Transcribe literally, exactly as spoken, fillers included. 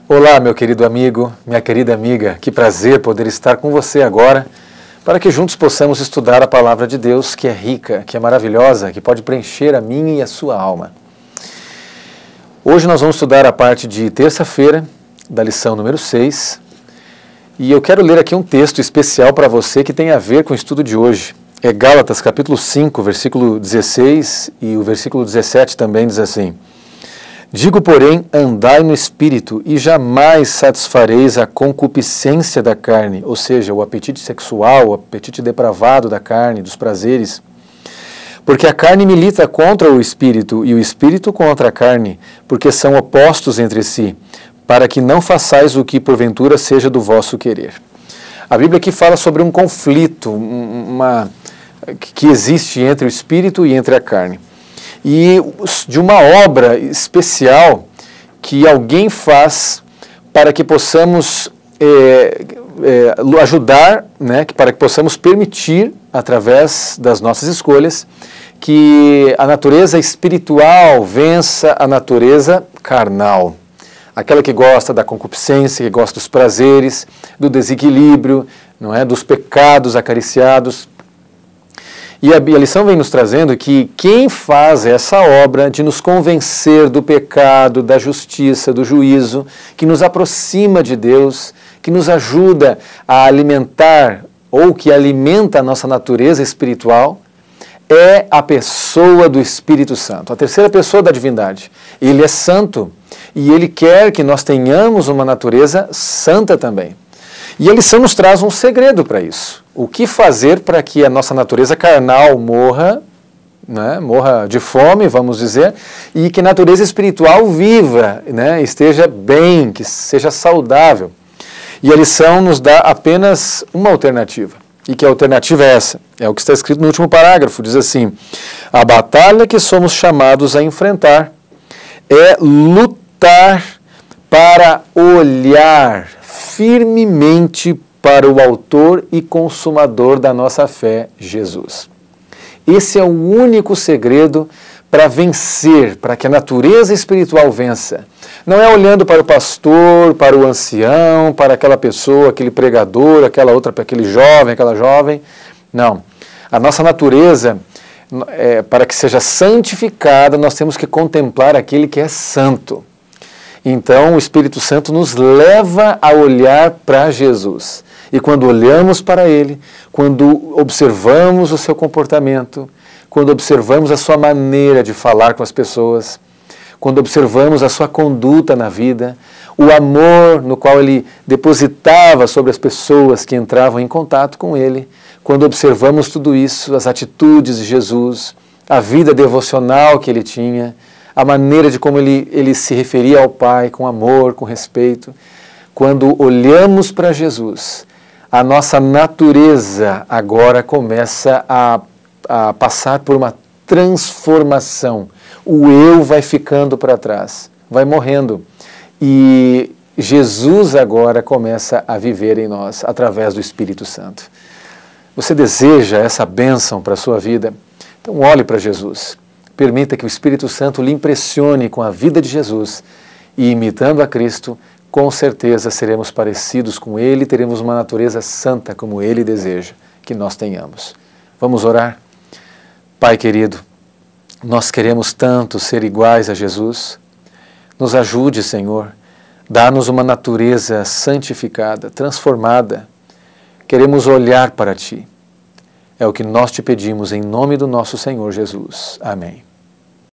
Olá, meu querido amigo, minha querida amiga, que prazer poder estar com você agora, para que juntos possamos estudar a Palavra de Deus, que é rica, que é maravilhosa, que pode preencher a minha e a sua alma. Hoje nós vamos estudar a parte de terça-feira, da lição número seis, e eu quero ler aqui um texto especial para você que tem a ver com o estudo de hoje. É Gálatas capítulo cinco, versículo dezesseis, e o versículo dezessete também diz assim: Digo, porém, andai no Espírito, e jamais satisfareis a concupiscência da carne, ou seja, o apetite sexual, o apetite depravado da carne, dos prazeres. Porque a carne milita contra o Espírito, e o Espírito contra a carne, porque são opostos entre si, para que não façais o que porventura seja do vosso querer. A Bíblia aqui fala sobre um conflito uma, que existe entre o Espírito e entre a carne. E de uma obra especial que alguém faz para que possamos é, é, ajudar, né, para que possamos permitir, através das nossas escolhas, que a natureza espiritual vença a natureza carnal. Aquela que gosta da concupiscência, que gosta dos prazeres, do desequilíbrio, não é, dos pecados acariciados. E a lição vem nos trazendo que quem faz essa obra de nos convencer do pecado, da justiça, do juízo, que nos aproxima de Deus, que nos ajuda a alimentar ou que alimenta a nossa natureza espiritual, é a pessoa do Espírito Santo, a terceira pessoa da divindade. Ele é santo e ele quer que nós tenhamos uma natureza santa também. E a lição nos traz um segredo para isso. O que fazer para que a nossa natureza carnal morra, né, morra de fome, vamos dizer, e que a natureza espiritual viva, né, esteja bem, que seja saudável. E a lição nos dá apenas uma alternativa. E que a alternativa é essa? É o que está escrito no último parágrafo. Diz assim: a batalha que somos chamados a enfrentar é lutar para olhar firmemente para o autor e consumador da nossa fé, Jesus. Esse é o único segredo para vencer, para que a natureza espiritual vença. Não é olhando para o pastor, para o ancião, para aquela pessoa, aquele pregador, aquela outra, para aquele jovem, aquela jovem. Não. A nossa natureza, é, para que seja santificada, nós temos que contemplar aquele que é santo. Então, o Espírito Santo nos leva a olhar para Jesus. E quando olhamos para Ele, quando observamos o seu comportamento, quando observamos a sua maneira de falar com as pessoas, quando observamos a sua conduta na vida, o amor no qual Ele depositava sobre as pessoas que entravam em contato com Ele, quando observamos tudo isso, as atitudes de Jesus, a vida devocional que Ele tinha, a maneira de como ele, ele se referia ao Pai, com amor, com respeito. Quando olhamos para Jesus, a nossa natureza agora começa a, a passar por uma transformação. O eu vai ficando para trás, vai morrendo. E Jesus agora começa a viver em nós, através do Espírito Santo. Você deseja essa bênção para a sua vida? Então olhe para Jesus. Permita que o Espírito Santo lhe impressione com a vida de Jesus e, imitando a Cristo, com certeza seremos parecidos com Ele e teremos uma natureza santa como Ele deseja que nós tenhamos. Vamos orar? Pai querido, nós queremos tanto ser iguais a Jesus. Nos ajude, Senhor, dá-nos uma natureza santificada, transformada. Queremos olhar para Ti. É o que nós te pedimos em nome do nosso Senhor Jesus. Amém.